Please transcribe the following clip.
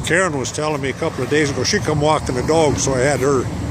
Karen was telling me a couple of days ago, she come walking the dog, so I had her